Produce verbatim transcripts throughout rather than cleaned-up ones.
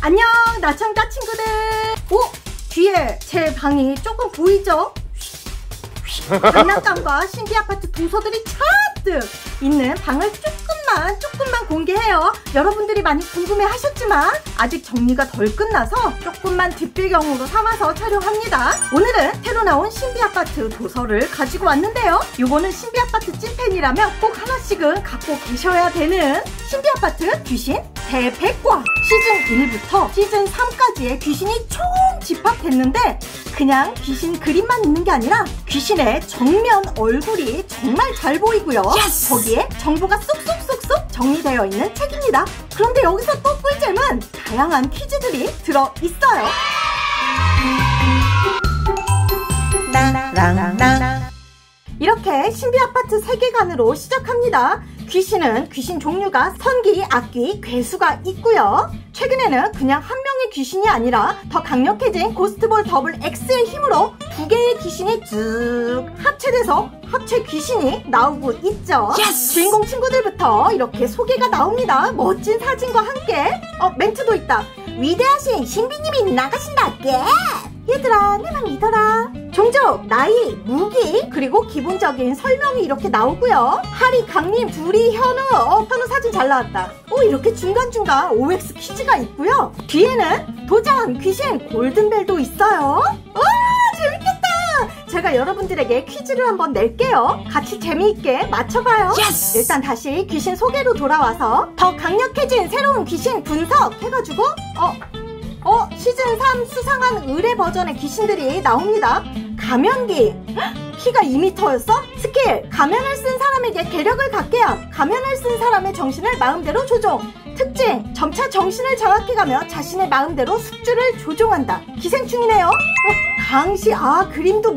안녕 나청자 친구들. 오! 뒤에 제 방이 조금 보이죠? 장난감과 신비아파트 도서들이 잔뜩 있는 방을 조금만 조금만 공개해요. 여러분들이 많이 궁금해 하셨지만 아직 정리가 덜 끝나서 조금만 뒷배경으로 삼아서 촬영합니다. 오늘은 새로 나온 신비아파트 도서를 가지고 왔는데요. 이거는 신비아파트 찐팬이라면 꼭 하나씩은 갖고 계셔야 되는 신비아파트 귀신 대백과 시즌 일부터 시즌 삼까지의 귀신이 총 집합됐는데 그냥 귀신 그림만 있는 게 아니라 귀신의 정면 얼굴이 정말 잘 보이고요. yes! 거기에 정보가 쏙쏙쏙쏙 정리되어 있는 책입니다. 그런데 여기서 또 꿀잼은 다양한 퀴즈들이 들어있어요. 이렇게 신비아파트 세계관으로 시작합니다. 귀신은 귀신 종류가 선기, 악귀, 괴수가 있고요. 최근에는 그냥 한 명의 귀신이 아니라 더 강력해진 고스트볼 더블 X의 힘으로 두 개의 귀신이 쭉 합체돼서 합체 귀신이 나오고 있죠. yes! 주인공 친구들부터 이렇게 소개가 나옵니다. 멋진 사진과 함께 어 멘트도 있다. 위대하신 신비님이 나가신다께. 얘들아 내만 믿어라. 종족, 나이, 무기, 그리고 기본적인 설명이 이렇게 나오고요. 하리, 강림, 둘이, 현우. 어, 현우 사진 잘 나왔다. 오, 이렇게 중간중간 오엑스 퀴즈가 있고요. 뒤에는 도전, 귀신, 골든벨도 있어요. 와, 재밌겠다. 제가 여러분들에게 퀴즈를 한번 낼게요. 같이 재미있게 맞춰봐요. yes! 일단 다시 귀신 소개로 돌아와서 더 강력해진 새로운 귀신 분석 해가지고 어? 어? 시즌 삼 수상한 의뢰 버전의 귀신들이 나옵니다. 가면기. 키가 이 미터였어? 스킬. 가면을 쓴 사람에게 괴력을 갖게 함. 가면을 쓴 사람의 정신을 마음대로 조종. 특징. 점차 정신을 장악해가며 자신의 마음대로 숙주를 조종한다. 기생충이네요. 어, 강시. 아, 그림도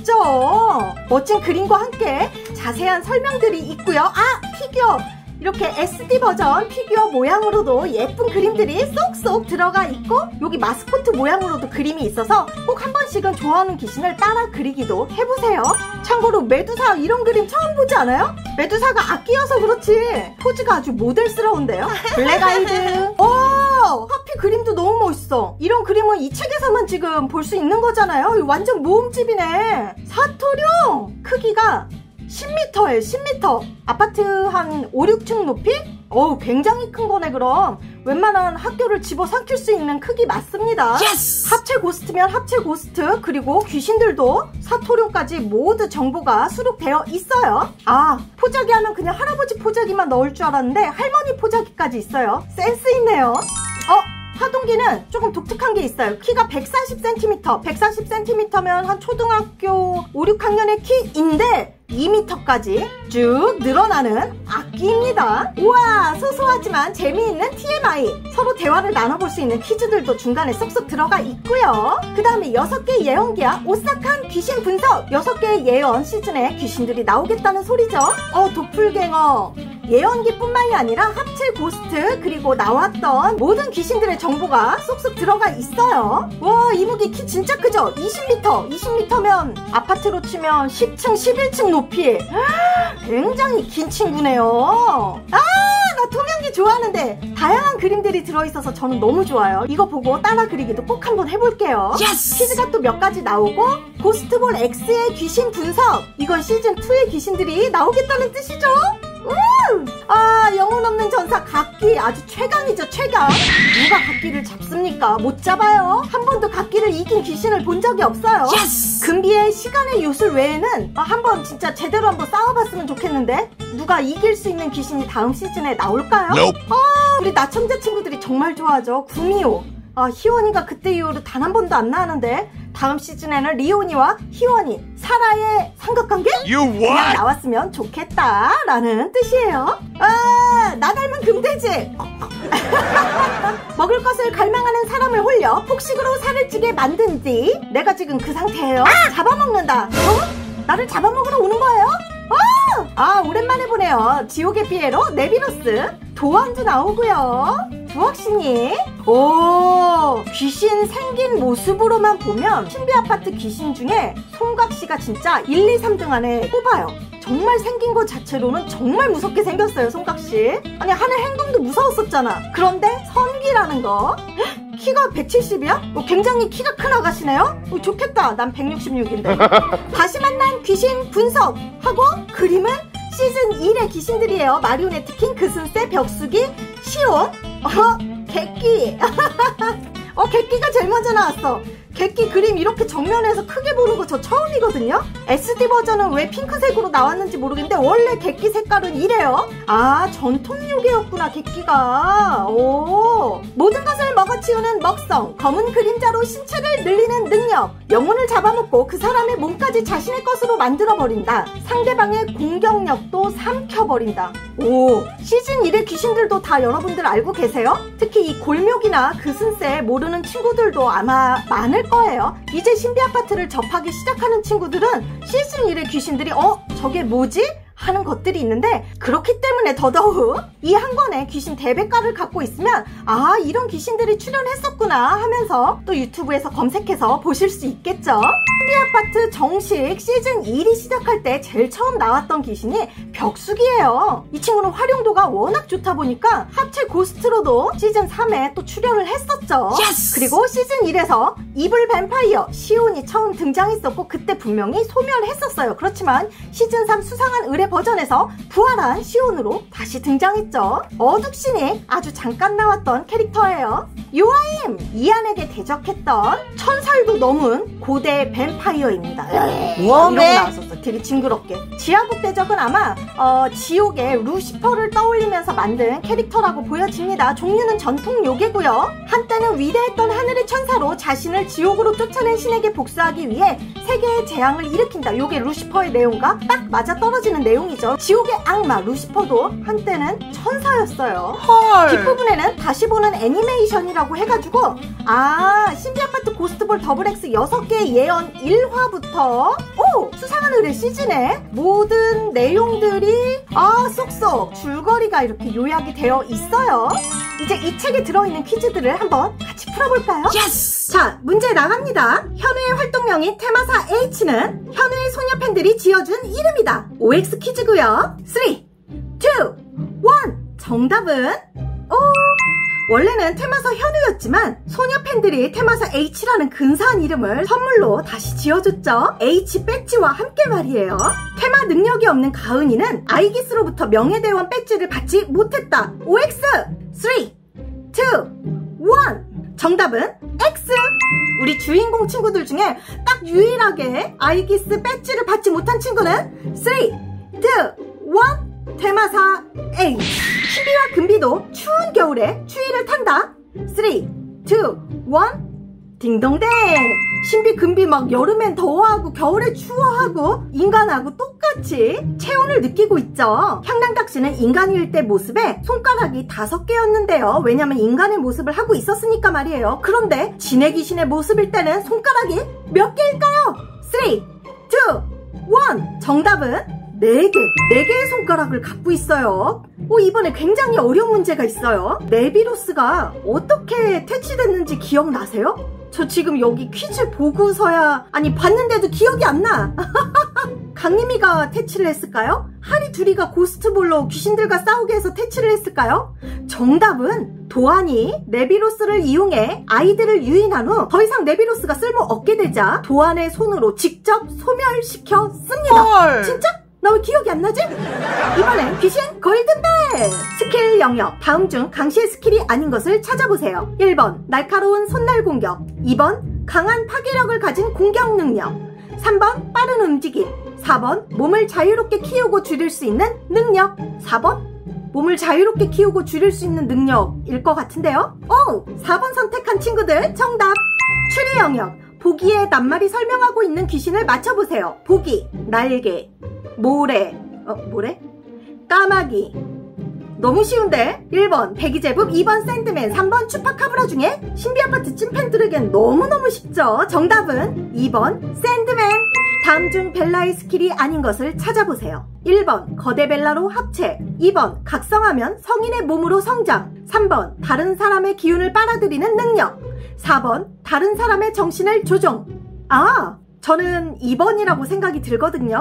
멋있죠? 멋진 그림과 함께 자세한 설명들이 있고요. 아, 피규어. 이렇게 에스디 버전 피규어 모양으로도 예쁜 그림들이 쏙쏙 들어가 있고 여기 마스코트 모양으로도 그림이 있어서 꼭 한 번씩은 좋아하는 귀신을 따라 그리기도 해보세요. 참고로 메두사 이런 그림 처음 보지 않아요? 메두사가 악기여서 그렇지 포즈가 아주 모델스러운데요. 블랙아이드. 오! 하필 그림도 너무 멋있어. 이런 그림은 이 책에서만 지금 볼 수 있는 거잖아요. 완전 모음집이네. 사토룡! 크기가 십 미터에 십 미터. 아파트 한 오, 육 층 높이? 어우, 굉장히 큰 거네. 그럼 웬만한 학교를 집어삼킬 수 있는 크기 맞습니다. yes! 합체 고스트면 합체 고스트, 그리고 귀신들도 사토룡까지 모두 정보가 수록되어 있어요. 아, 포자기 하면 그냥 할아버지 포자기만 넣을 줄 알았는데 할머니 포자기까지 있어요. 센스 있네요. 어? 파동기는 조금 독특한 게 있어요. 키가 백사십 센티미터. 백사십 센티미터면 한 초등학교 오, 육 학년의 키인데 이 미터까지 쭉 늘어나는 악기입니다. 우와, 소소하지만 재미있는 티엠아이. 서로 대화를 나눠볼 수 있는 퀴즈들도 중간에 쏙쏙 들어가 있고요. 그 다음에 여섯 개의 예언기와 오싹한 귀신 분석. 여섯 개의 예언 시즌에 귀신들이 나오겠다는 소리죠. 어, 도플갱어. 예언기뿐만이 아니라 합체 고스트, 그리고 나왔던 모든 귀신들의 정보가 쏙쏙 들어가 있어요. 와, 이 무기 키 진짜 크죠? 이십 미터. 이십 미터면 아파트로 치면 십 층, 십일 층 높이. 굉장히 긴 친구네요. 아, 나 투명기 좋아하는데 다양한 그림들이 들어있어서 저는 너무 좋아요. 이거 보고 따라 그리기도 꼭 한번 해볼게요. yes! 퀴즈가 또 몇 가지 나오고 고스트볼 X의 귀신 분석. 이건 시즌 이의 귀신들이 나오겠다는 뜻이죠? 음! 아, 영혼 없는 전사 각기 아주 최강이죠. 최강. 누가 각기를 잡습니까? 못 잡아요. 한 번도 각기를 이긴 귀신을 본 적이 없어요. yes! 금비의 시간의 요술 외에는 아, 한번 진짜 제대로 한번 싸워봤으면 좋겠는데 누가 이길 수 있는 귀신이 다음 시즌에 나올까요? nope. 아, 우리 나청자 친구들이 정말 좋아하죠. 구미호. 아, 희원이가 그때 이후로 단 한 번도 안 나왔는데 다음 시즌에는 리오니와 희원이, 사라의 삼각관계? 그냥 나왔으면 좋겠다라는 뜻이에요. 아, 나 닮은 금돼지. 먹을 것을 갈망하는 사람을 홀려 폭식으로 살을 찌게 만든 뒤 내가 지금 그 상태예요. 아! 잡아먹는다. 어? 나를 잡아먹으러 오는 거예요? 어! 아, 오랜만에 보네요. 지옥의 피에로 네비로스. 도원도 나오고요. 부엌신이. 오, 귀신 생긴 모습으로만 보면 신비아파트 귀신 중에 송각씨가 진짜 일, 이, 삼 등 안에 꼽아요. 정말 생긴 것 자체로는 정말 무섭게 생겼어요, 송각씨. 아니, 하는 행동도 무서웠었잖아. 그런데 선기라는 거, 키가 백칠십이야? 어, 굉장히 키가 큰 아가씨네요? 어, 좋겠다. 난 백육십육인데. 다시 만난 귀신 분석하고 그림은 시즌 일의 귀신들이에요. 마리오네트킹, 그슨세, 벽수기, 시온, 어, 객기. 어, 객기가 제일 먼저 나왔어. 객기 그림 이렇게 정면에서 크게 보는 거 저 처음이거든요? 에스디 버전은 왜 핑크색으로 나왔는지 모르겠는데 원래 객기 색깔은 이래요. 아, 전통 요괴였구나, 객기가. 오. 모든 것을 먹어치우는 먹성, 검은 그림자로 신체를 늘리는 능력, 영혼을 잡아먹고 그 사람의 몸까지 자신의 것으로 만들어버린다. 상대방의 공격력도 삼켜버린다. 오, 시즌 일의 귀신들도 다 여러분들 알고 계세요? 특히 이 골묘기나 그슨세 모르는 친구들도 아마 많을 거예요. 이제 신비아파트를 접하기 시작하는 친구들은 시즌 일의 귀신들이 어? 저게 뭐지? 하는 것들이 있는데, 그렇기 때문에 더더욱 이 한 권의 귀신 대백과를 갖고 있으면 아, 이런 귀신들이 출연했었구나 하면서 또 유튜브에서 검색해서 보실 수 있겠죠. 신비아파트 정식 시즌 일이 시작할 때 제일 처음 나왔던 귀신이 벽수기예요. 이 친구는 활용도가 워낙 좋다 보니까 합체 고스트로도 시즌 삼에 또 출연을 했었죠. Yes! 그리고 시즌 일에서 이블 뱀파이어 시온이 처음 등장했었고 그때 분명히 소멸했었어요. 그렇지만 시즌 삼 수상한 의뢰 버전에서 부활한 시온으로 다시 등장했죠. 어둑신이 아주 잠깐 나왔던 캐릭터예요. 요아임! 이안에게 대적했던 천살도 넘은 고대 뱀파이어입니다. 우와, 이런 거 나왔었어. 되게 징그럽게. 지하국 대적은 아마 어, 지옥의 루시퍼를 떠올리면서 만든 캐릭터라고 보여집니다. 종류는 전통 요괴고요. 한때는 위대했던 하늘의 천사로 자신을 지옥으로 쫓아낸 신에게 복수하기 위해 세계의 재앙을 일으킨다. 요게 루시퍼의 내용과 딱 맞아떨어지는 내용이죠. 지옥의 악마 루시퍼도 한때는 천사였어요. 헐. 뒷부분에는 다시 보는 애니메이션이라고 해가지고 아, 신비아파트 고스트볼 더블엑스 여섯 개의 예언 일 화부터 오! 수상한 의뢰 시즌에 모든 내용들이 아, 쏙쏙 줄거리가 이렇게 요약이 되어 있어요. 이제 이 책에 들어있는 퀴즈들을 한번 같이 풀어볼까요? 예스! 자, 문제 나갑니다. 현우의 활동명인 테마사 H는 현우의 소녀 팬들이 지어준 이름이다. 오엑스 퀴즈고요. 삼, 이, 일. 정답은 오! 원래는 테마사 현우였지만 소녀 팬들이 테마사 H라는 근사한 이름을 선물로 다시 지어줬죠. H 배지와 함께 말이에요. 테마 능력이 없는 가은이는 아이기스로부터 명예대원 배지를 받지 못했다. 오엑스! 삼, 이, 일. 정답은 X! 우리 주인공 친구들 중에 딱 유일하게 아이기스 배지를 받지 못한 친구는 삼, 이, 일. 테마사 A. 신비와 금비도 추운 겨울에 추위를 탄다. 삼, 이, 일. 딩동댕. 신비 금비 막 여름엔 더워하고 겨울에 추워하고 인간하고 똑같이 체온을 느끼고 있죠. 향랑닥씨는 인간일 때 모습에 손가락이 다섯 개였는데요. 왜냐면 인간의 모습을 하고 있었으니까 말이에요. 그런데 진해 귀신의 모습일 때는 손가락이 몇 개일까요? 삼, 이, 일. 정답은 네 개, 네 개의 손가락을 갖고 있어요. 오, 이번에 굉장히 어려운 문제가 있어요. 네비로스가 어떻게 퇴치됐는지 기억나세요? 저 지금 여기 퀴즈 보고서야, 아니 봤는데도 기억이 안 나. 강림이가 퇴치를 했을까요? 하리두리가 고스트볼로 귀신들과 싸우게 해서 퇴치를 했을까요? 정답은 도안이 네비로스를 이용해 아이들을 유인한 후 더 이상 네비로스가 쓸모 없게 되자 도안의 손으로 직접 소멸시켰습니다. 헐. 진짜? 나 왜 기억이 안 나지? 이번엔 귀신 골든벨! 스킬 영역. 다음 중 강시의 스킬이 아닌 것을 찾아보세요. 일 번 날카로운 손날 공격, 이 번 강한 파괴력을 가진 공격 능력, 삼 번 빠른 움직임, 사 번 몸을 자유롭게 키우고 줄일 수 있는 능력, 사 번 몸을 자유롭게 키우고 줄일 수 있는 능력일 것 같은데요? 오! 사 번 선택한 친구들 정답! 추리 영역. 보기에 낱말이 설명하고 있는 귀신을 맞춰보세요. 보기, 날개, 모래, 어, 모래? 까마귀. 너무 쉬운데? 일 번 배기제북, 이 번 샌드맨, 삼 번 추파카브라 중에 신비아파트 찐팬들에겐 너무너무 쉽죠. 정답은 이 번 샌드맨. 다음 중 벨라의 스킬이 아닌 것을 찾아보세요. 일 번 거대 벨라로 합체, 이 번 각성하면 성인의 몸으로 성장, 삼 번 다른 사람의 기운을 빨아들이는 능력, 사 번 다른 사람의 정신을 조종. 아, 저는 이 번이라고 생각이 들거든요.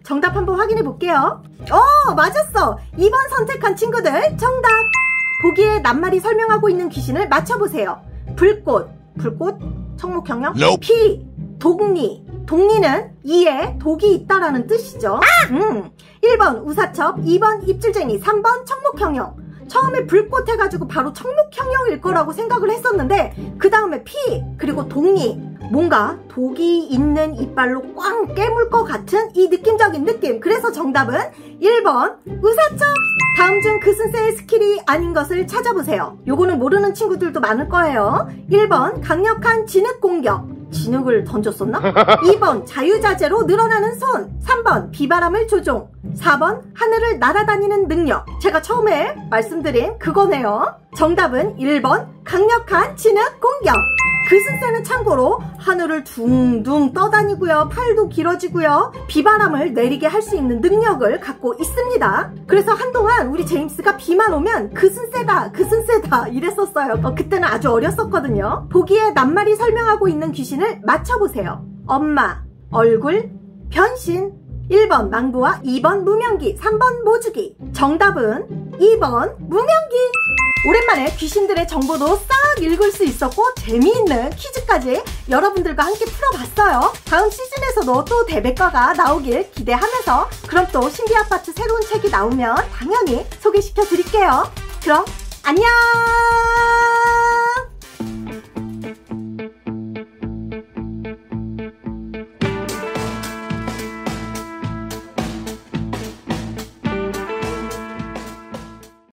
정답 한번 확인해 볼게요. 어, 맞았어. 이 번 선택한 친구들 정답. 보기에 낱말이 설명하고 있는 귀신을 맞춰보세요. 불꽃, 불꽃, 청목경영. Nope. 피, 독리. 독리는 이에 독이 있다라는 뜻이죠. 음. 일 번 우사첩, 이 번 입줄쟁이, 삼 번 청목경영. 처음에 불꽃 해가지고 바로 청목경영일 거라고 생각을 했었는데 그 다음에 피, 그리고 독리. 뭔가 독이 있는 이빨로 꽝 깨물 것 같은 이 느낌적인 느낌. 그래서 정답은 일 번 우사첩. 다음 중 그슨세의 스킬이 아닌 것을 찾아보세요. 요거는 모르는 친구들도 많을 거예요. 일 번 강력한 진흙 공격. 진흙을 던졌었나? 이 번 자유자재로 늘어나는 손. 삼 번 비바람을 조종. 사 번 하늘을 날아다니는 능력. 제가 처음에 말씀드린 그거네요. 정답은 일 번 강력한 진흙 공격. 그슨세는 참고로 하늘을 둥둥 떠다니고요. 팔도 길어지고요. 비바람을 내리게 할 수 있는 능력을 갖고 있습니다. 그래서 한동안 우리 제임스가 비만 오면 그슨세다 그슨세다 이랬었어요. 어, 그때는 아주 어렸었거든요. 보기에 낱말이 설명하고 있는 귀신을 맞춰보세요. 엄마, 얼굴, 변신. 일 번 망부와 이 번 무명기, 삼 번 모주기. 정답은 이 번 무명기. 오랜만에 귀신들의 정보도 싹 읽을 수 있었고 재미있는 퀴즈까지 여러분들과 함께 풀어봤어요. 다음 시즌에서도 또 대백과가 나오길 기대하면서 그럼 또 신비아파트 새로운 책이 나오면 당연히 소개시켜 드릴게요. 그럼 안녕!